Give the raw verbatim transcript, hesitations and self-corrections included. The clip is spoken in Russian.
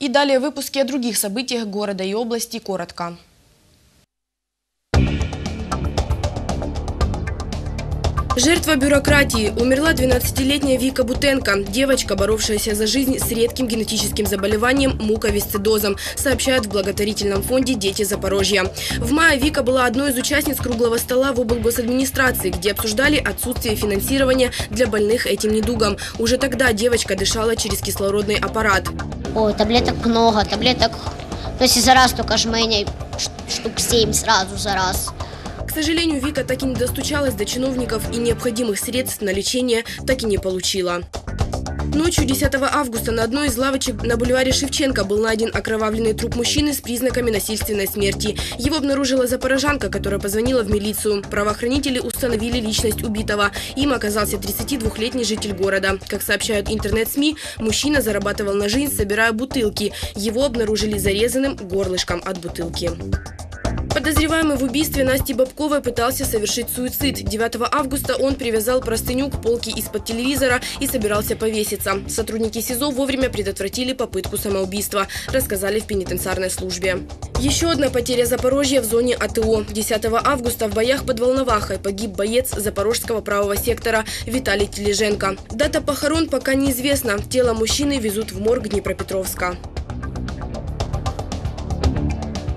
И далее выпуски о других событиях города и области коротко. Жертва бюрократии. Умерла двенадцатилетняя Вика Бутенко, девочка, боровшаяся за жизнь с редким генетическим заболеванием муковисцидозом, сообщают в благотворительном фонде «Дети Запорожья». В мае Вика была одной из участниц круглого стола в облгосадминистрации, где обсуждали отсутствие финансирования для больных этим недугом. Уже тогда девочка дышала через кислородный аппарат. Ой, таблеток много, таблеток, то есть за раз только жменей, штук семь сразу за раз. К сожалению, Вика так и не достучалась до чиновников и необходимых средств на лечение так и не получила. Ночью десятого августа на одной из лавочек на бульваре Шевченко был найден окровавленный труп мужчины с признаками насильственной смерти. Его обнаружила запорожанка, которая позвонила в милицию. Правоохранители установили личность убитого. Им оказался тридцатидвухлетний житель города. Как сообщают интернет-СМИ, мужчина зарабатывал на жизнь, собирая бутылки. Его обнаружили зарезанным горлышком от бутылки. Подозреваемый в убийстве Насти Бабковой пытался совершить суицид. девятого августа он привязал простыню к полке из-под телевизора и собирался повеситься. Сотрудники СИЗО вовремя предотвратили попытку самоубийства, рассказали в пенитенциарной службе. Еще одна потеря Запорожья в зоне АТО. десятого августа в боях под Волновахой погиб боец Запорожского правого сектора Виталий Тележенко. Дата похорон пока неизвестна. Тело мужчины везут в морг Днепропетровска.